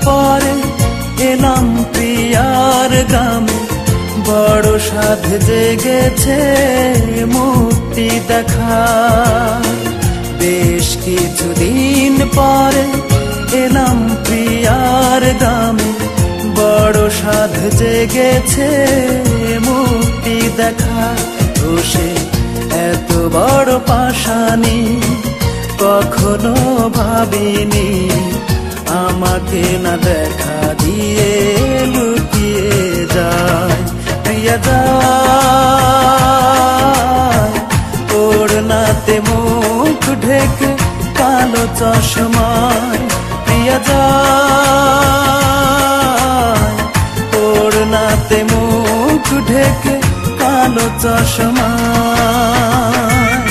পরে এলাম প্রিয়ার গ্রামে, বড় সাধ জেগেছে মুক্তি দেখা। বেশ কিছুদিন পরে এলাম প্রিয়ার গ্রামে, বড় সাধ জেগেছে মুক্তি দেখা। ও সে এত বড় পাশানি কখনো ভাবিনি, আমাকে না দেখা দিয়ে লুকিয়ে যায়। প্রিয়া যায় ওড়নাতে মুখ ঢেকে কালো চশমায়, প্রিয়া যায় ওড়নাতে মুখ ঢেকে কালো চশমায়।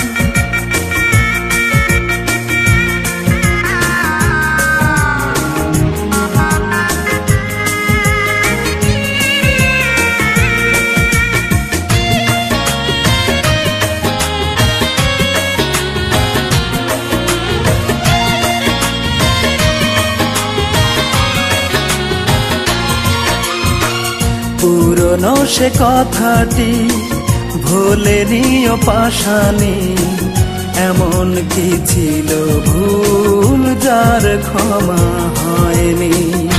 পুরনো সে কথাটি ভোলেনিও পাশানি, এমন কি ছিল ভুল যার ক্ষমা হয়নি।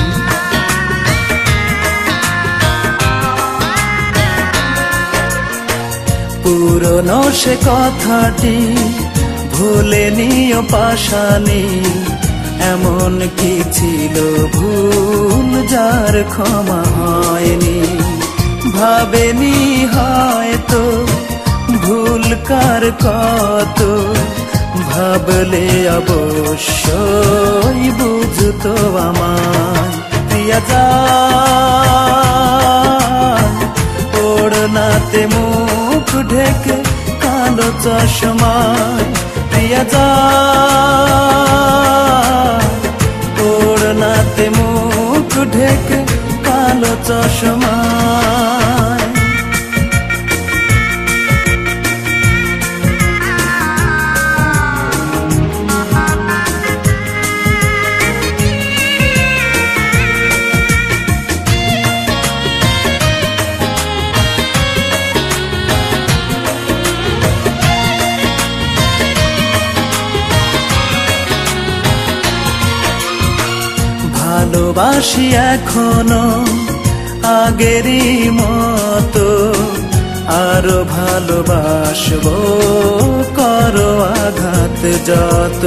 পুরনো সে কথাটি ভোলেনিও পাশানি, এমন কি ছিল ভুল যার ক্ষমা হয়নি। ভাবেনি হয়তো ভুল কার কত, ভাবলে অবশ্যই বুঝতো আমায়। প্রিয়া যায় ওড়নাতে মুখ ঢেকে কালো চশমায়, প্রিয়া যায় ওড়নাতে মুখ ঢেকে কালো চশমায়। ভালোবাসি এখনো আগেরই মতো, আরো ভালোবাসবো করো আঘাত যত।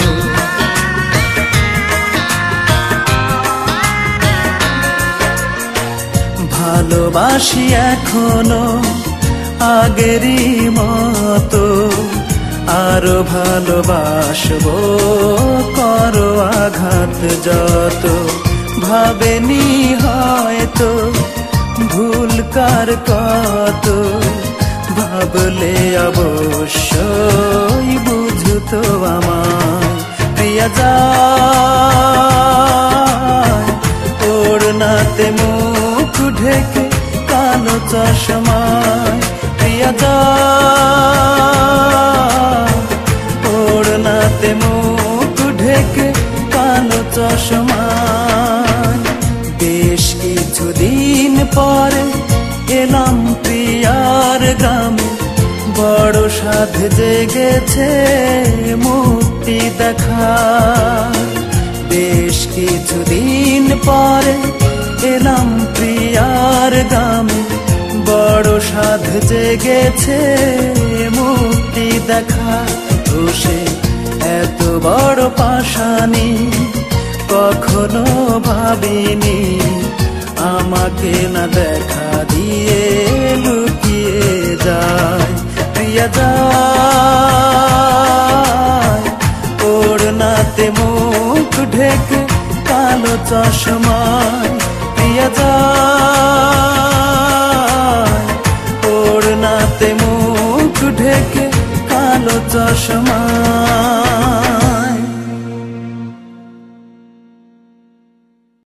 ভালোবাসি এখনো আগেরই মতো, আরো ভালোবাসবো করো আঘাত যত। ভাবেনি হয়তো ভুল কার কত, ভাবলে অবশ্যই বুঝতো আমায়। প্রিয়া যায় ওড়নাতে মুখ ঢেকে কালো চশমায়, প্রিয়া যায় ওড়নাতে মুখ ঢেকে কালো চশমায়। বেশ কিছুদিন পরে এলাম প্রিয়ার গ্রামে, বড় সাধ জেগেছে মুক্তি দেখা। বেশ কিছুদিন পরে এলাম প্রিয়ার গ্রামে, বড় সাধ জেগেছে মুক্তি দেখা। ও সে এত বড় পাশানি কখনো ভাবিনি, আমাকে না দেখা দিয়ে লুকিয়ে যায়। প্রিয়া যায় ওড়নাতে মুখ ঢেকে কালো চশমায়, প্রিয়া যায় ওড়নাতে মুখ ঢেকে কালো চশমায়।